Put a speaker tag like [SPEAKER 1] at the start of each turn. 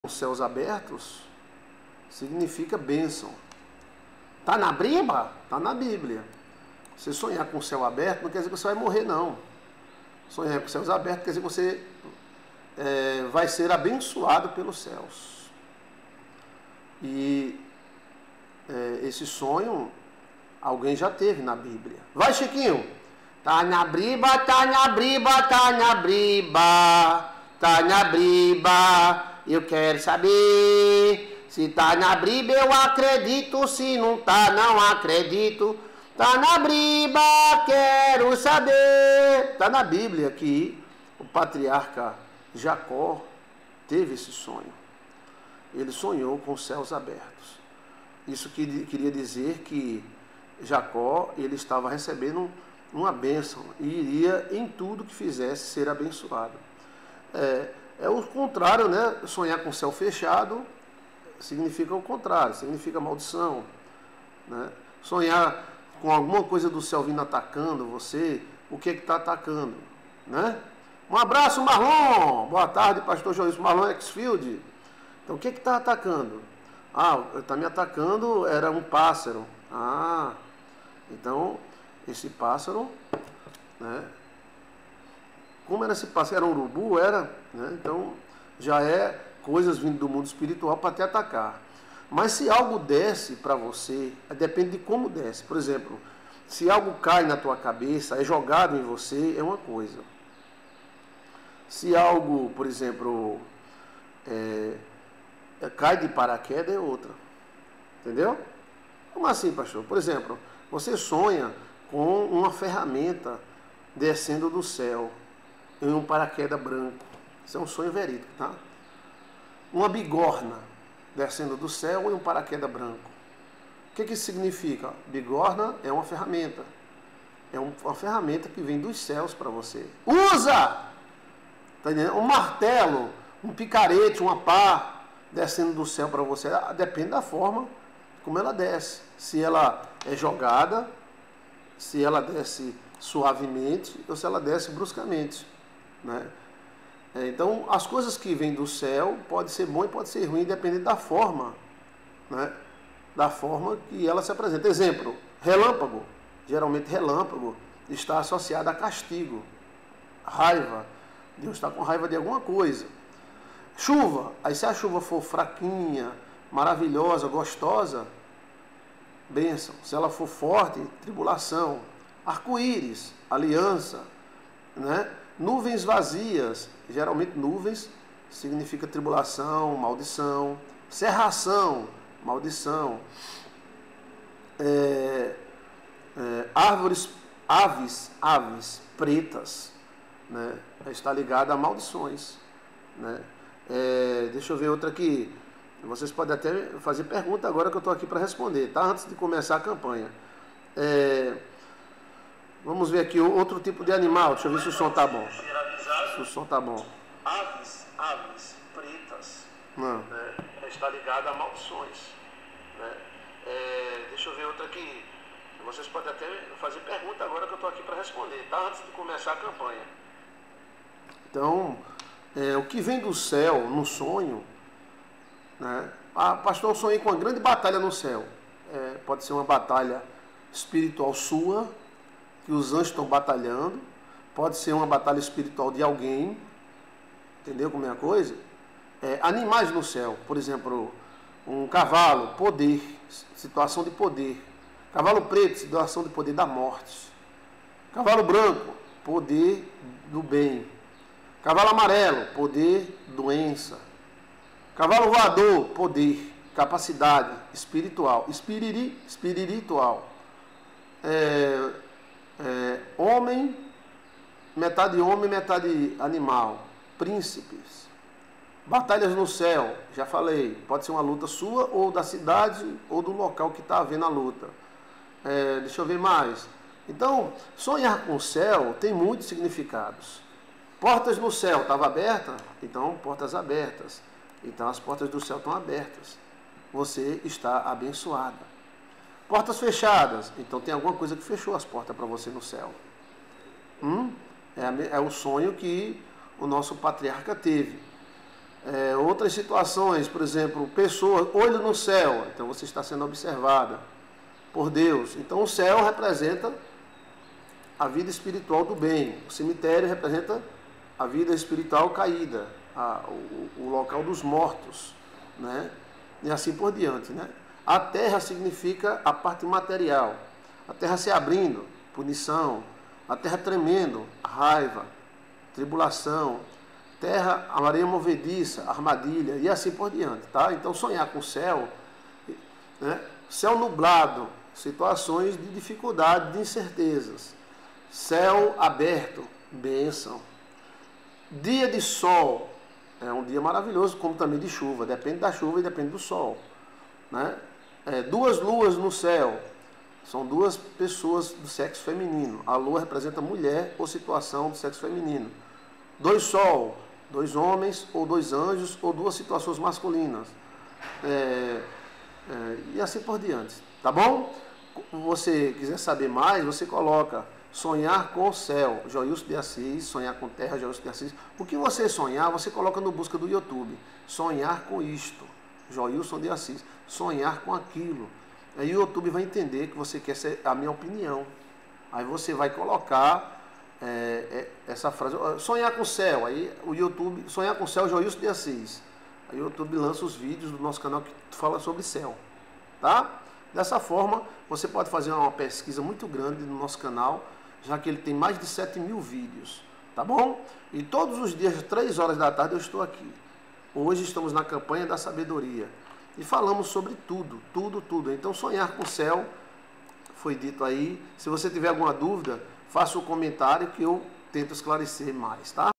[SPEAKER 1] os céus abertos significa bênção. Está na Bíblia? Está na Bíblia. Você sonhar com o céu aberto não quer dizer que você vai morrer, não. Sonhar com os céus abertos quer dizer que você vai ser abençoado pelos céus. E esse sonho alguém já teve na Bíblia. Vai, Chiquinho! Tá na Bíblia, tá na Bíblia, tá na Bíblia, tá na Bíblia. Eu quero saber se tá na Bíblia, eu acredito. Se não tá, não acredito. Tá na Bíblia, quero saber. Tá na Bíblia que o patriarca Jacó teve esse sonho. Ele sonhou com os céus abertos. Isso queria dizer que Jacó, ele estava recebendo uma bênção e iria em tudo que fizesse ser abençoado. É o contrário, né? Sonhar com o céu fechado significa o contrário, significa maldição, né? Sonhar com alguma coisa do céu vindo atacando você, o que está atacando, né? Um abraço, Marlon! Boa tarde, pastor Joilson. Marlon Exfield. Então, o que está atacando? Está me atacando, era um pássaro. Então, esse pássaro, né? Como era esse pássaro? Era um urubu? Era, né? Então, já é coisas vindo do mundo espiritual para te atacar. Mas se algo desce para você, depende de como desce. Por exemplo, se algo cai na tua cabeça, é jogado em você, é uma coisa. Se algo, por exemplo, cai de paraquedas, é outra. Entendeu? Como assim, pastor? Por exemplo, você sonha com uma ferramenta descendo do céu em um paraquedas branco. Isso é um sonho verídico, tá? Uma bigorna descendo do céu em um paraquedas branco. O que isso significa? Bigorna é uma ferramenta. É uma ferramenta que vem dos céus para você. Usa! Tá entendendo? Um martelo, um picarete, uma pá descendo do céu para você. Depende da forma como ela desce. Se ela é jogada, se ela desce suavemente ou se ela desce bruscamente, né? Então, as coisas que vêm do céu pode ser bom e pode ser ruim, dependendo da forma, né? Da forma que ela se apresenta. Exemplo, relâmpago. Geralmente relâmpago está associado a castigo, raiva. Deus está com raiva de alguma coisa. Chuva. Aí se a chuva for fraquinha, maravilhosa, gostosa, bênção. Se ela for forte, tribulação. Arco-íris, aliança, né? Nuvens vazias, geralmente nuvens significa tribulação, maldição. Cerração, maldição. Aves pretas, né? Está ligada a maldições, né? Deixa eu ver outra aqui. Vocês podem até fazer pergunta agora que eu estou aqui para responder, tá? Antes de começar a campanha. Vamos ver aqui outro tipo de animal. Deixa eu ver se o som tá bom. Se o som tá bom. Aves pretas. Né? Está ligada a maldições, né? Deixa eu ver outra aqui. Vocês podem até fazer pergunta agora que eu estou aqui para responder, tá? Antes de começar a campanha. Então, o que vem do céu no sonho, né? Pastor, eu sonhei com uma grande batalha no céu. Pode ser uma batalha espiritual sua, que os anjos estão batalhando. Pode ser uma batalha espiritual de alguém. Entendeu como é a coisa? Animais no céu, por exemplo, um cavalo, poder, situação de poder. Cavalo preto, situação de poder da morte. Cavalo branco, poder do bem. Cavalo amarelo, poder, doença. Cavalo voador, poder, capacidade espiritual. Espiritual. Homem, metade animal. Príncipes. Batalhas no céu, já falei. Pode ser uma luta sua ou da cidade ou do local que está havendo a luta. Deixa eu ver mais. Então, sonhar com o céu tem muitos significados. Portas no céu, estava aberta? Então, portas abertas. Então, as portas do céu estão abertas. Você está abençoada. Portas fechadas. Então, tem alguma coisa que fechou as portas para você no céu. É o sonho que o nosso patriarca teve. Outras situações, por exemplo, pessoa, olho no céu, então você está sendo observada por Deus. Então o céu representa a vida espiritual do bem, o cemitério representa a vida espiritual caída, o local dos mortos, né? E assim por diante, né? A terra significa a parte material, a terra se abrindo, punição, a terra tremendo, raiva, tribulação, terra, a areia movediça, armadilha e assim por diante, tá? Então sonhar com o céu, né? Céu nublado, situações de dificuldade, de incertezas. Céu aberto, bênção. Dia de sol, é um dia maravilhoso, como também de chuva, depende da chuva e depende do sol, né? Duas luas no céu, são duas pessoas do sexo feminino. A lua representa mulher ou situação do sexo feminino. Dois sol, dois homens ou dois anjos ou duas situações masculinas. E assim por diante, tá bom? Se você quiser saber mais, você coloca sonhar com o céu, Joilson de Assis, sonhar com terra, Joilson de Assis. O que você sonhar, você coloca no busca do YouTube. Sonhar com isto, Joilson de Assis. Sonhar com aquilo. Aí o YouTube vai entender que você quer ser a minha opinião. Aí você vai colocar essa frase, sonhar com o céu. Aí o YouTube, sonhar com o céu, Joilson de Assis. Aí o YouTube lança os vídeos do nosso canal que fala sobre céu, tá? Dessa forma, você pode fazer uma pesquisa muito grande no nosso canal, já que ele tem mais de 7.000 vídeos, tá bom? E todos os dias, às 3 horas da tarde, eu estou aqui. Hoje estamos na campanha da sabedoria e falamos sobre tudo, tudo, tudo. Então, sonhar com o céu foi dito aí. Se você tiver alguma dúvida, faça um comentário que eu tento esclarecer mais, tá?